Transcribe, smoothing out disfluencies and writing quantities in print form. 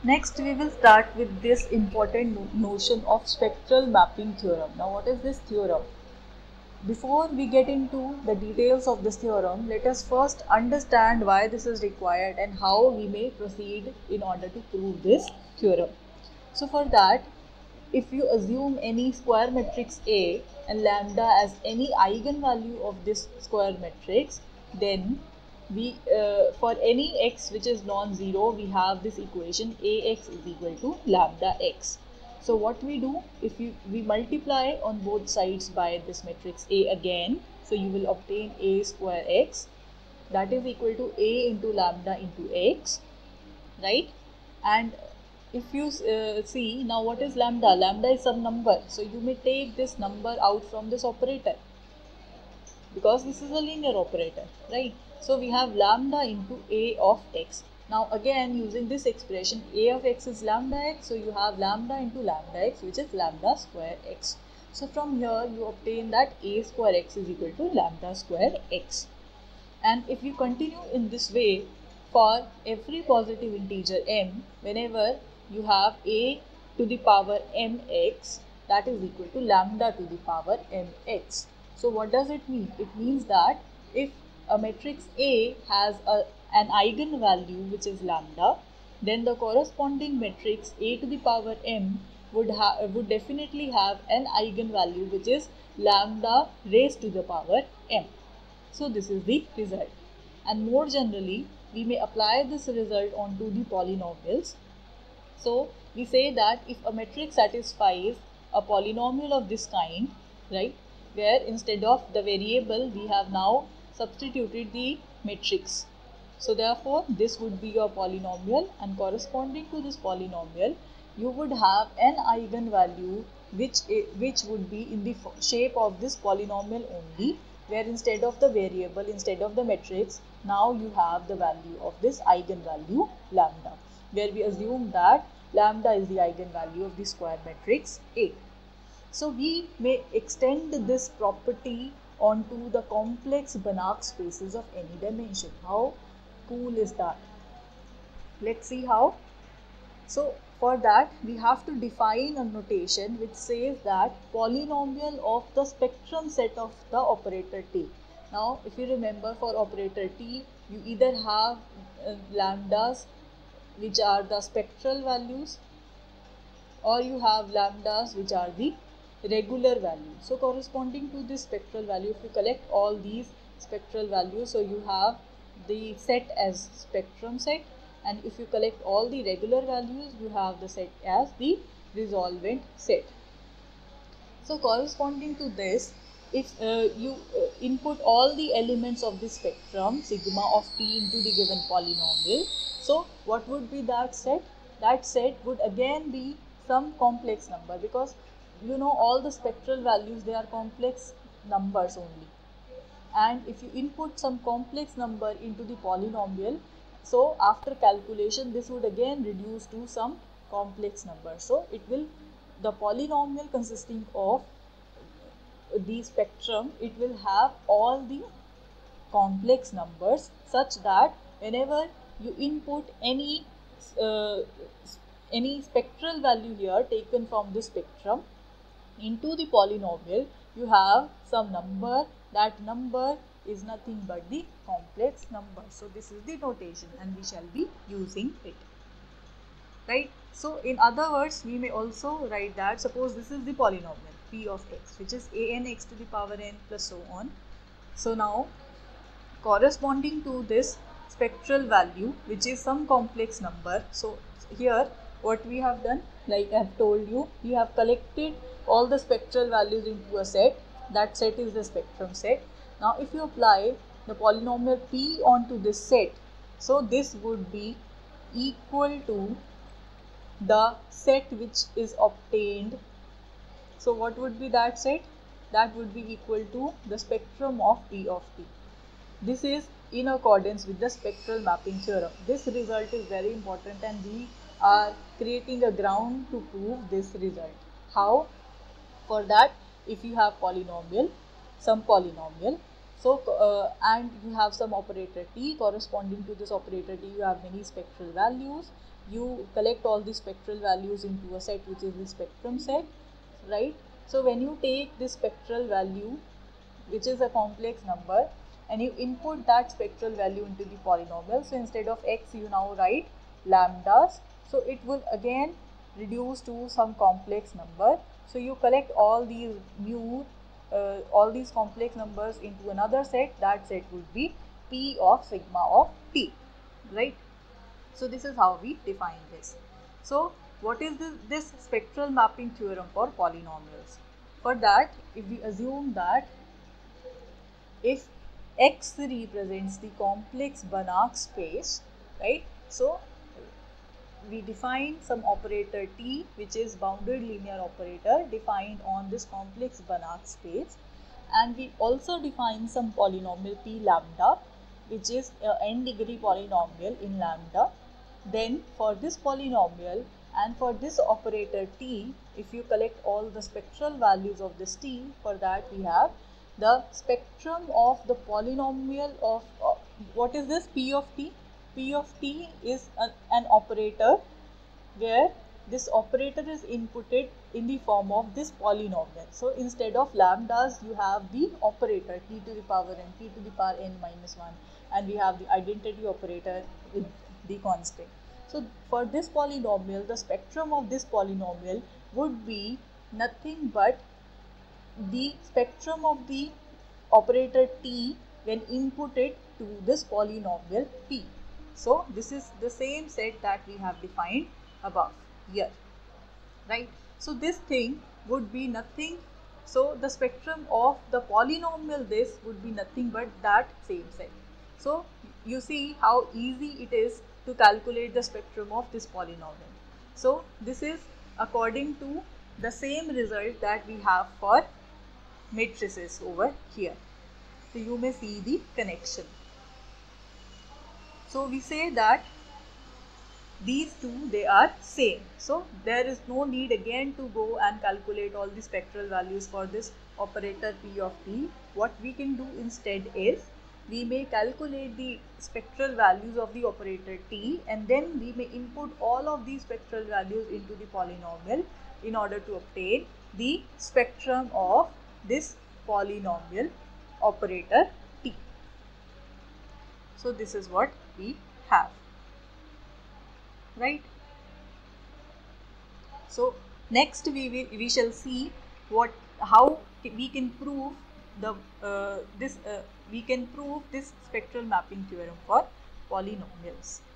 Next, we will start with this important notion of spectral mapping theorem. Now, what is this theorem? Before we get into the details of this theorem, let us first understand why this is required and how we may proceed in order to prove this theorem. So, for that, if you assume any square matrix A and lambda as any eigenvalue of this square matrix, then we for any x which is non-zero, we have this equation Ax is equal to lambda x. So what we do, if we multiply on both sides by this matrix A again, so you will obtain A square x, that is equal to A into lambda into x, right? And if you see, now what is lambda? Lambda is some number, so you may take this number out from this operator because this is a linear operator, right? So we have lambda into A of x. Now again, using this expression, A of x is lambda x, so you have lambda into lambda x, which is lambda square x. So from here you obtain that A square x is equal to lambda square x. And if you continue in this way for every positive integer m, whenever you have A to the power mx, that is equal to lambda to the power mx. So what does it mean? It means that if a matrix A has an eigenvalue which is lambda, then the corresponding matrix A to the power m would definitely have an eigenvalue which is lambda raised to the power m. So this is the result. And more generally, we may apply this result onto the polynomials. So we say that if a matrix satisfies a polynomial of this kind, right, where instead of the variable we have now substituted the matrix. So therefore this would be your polynomial, and corresponding to this polynomial you would have an eigenvalue which would be in the shape of this polynomial only, where instead of the variable, instead of the matrix, now you have the value of this eigenvalue lambda, where we assume that lambda is the eigenvalue of the square matrix A. So we may extend this property onto the complex Banach spaces of any dimension. How cool is that? Let's see how. So for that we have to define a notation which says that polynomial of the spectrum set of the operator T. Now if you remember, for operator T you either have lambdas which are the spectral values, or you have lambdas which are the regular values. So corresponding to this spectral value, if you collect all these spectral values, so you have the set as spectrum set, and if you collect all the regular values, you have the set as the resolvent set. So corresponding to this, if you input all the elements of the spectrum sigma of t into the given polynomial, so what would be that set? That set would again be some complex number, because you know all the spectral values, they are complex numbers only. And if you input some complex number into the polynomial, so after calculation this would again reduce to some complex number. So it will, the polynomial consisting of the spectrum, it will have all the complex numbers, such that whenever you input any spectral value here taken from the spectrum into the polynomial, you have some number. That number is nothing but the complex number. So this is the notation and we shall be using it, right? So in other words, we may also write that, suppose this is the polynomial p of x, which is an x to the power n plus so on. So now corresponding to this spectral value, which is some complex number, so here what we have done, like I have told you, we have collected all the spectral values into a set. That set is the spectrum set. Now if you apply the polynomial p onto this set, so this would be equal to the set which is obtained. So what would be that set? That would be equal to the spectrum of p of t. This is in accordance with the spectral mapping theorem. This result is very important and we are creating a ground to prove this result. How? For that, if you have polynomial, some polynomial, so and you have some operator t, corresponding to this operator t you have many spectral values, you collect all the spectral values into a set which is the spectrum set, right? So when you take this spectral value, which is a complex number, and you input that spectral value into the polynomial, so instead of x you now write lambdas, so it will again reduce to some complex number. So you collect all these all these complex numbers into another set. That set would be p of sigma of t, right? So this is how we define this. So what is this spectral mapping theorem for polynomials? For that, if we assume that if X represents the complex Banach space, right? So we define some operator T, which is bounded linear operator defined on this complex Banach space, and we also define some polynomial P lambda, which is n degree polynomial in lambda. Then for this polynomial and for this operator T, if you collect all the spectral values of this T, for that we have the spectrum of the polynomial of what is this P of T? P of T is an operator where this operator is inputted in the form of this polynomial. So instead of lambdas, you have the operator t to the power n, t to the power n minus 1, and we have the identity operator with the constant. So for this polynomial, the spectrum of this polynomial would be nothing but the spectrum of the operator t when inputted to this polynomial p. So this is the same set that we have defined above here, right? So this thing would be nothing, so the spectrum of the polynomial this would be nothing but that same set. So you see how easy it is to calculate the spectrum of this polynomial. So this is according to the same result that we have for matrices over here. So you may see the connection. So we say that these two, they are same. So there is no need again to go and calculate all the spectral values for this operator P of T. What we can do instead is we may calculate the spectral values of the operator T, and then we may input all of these spectral values into the polynomial in order to obtain the spectrum of this polynomial operator T. So this is what we have, right? So next we shall see how we can prove the we can prove this spectral mapping theorem for polynomials.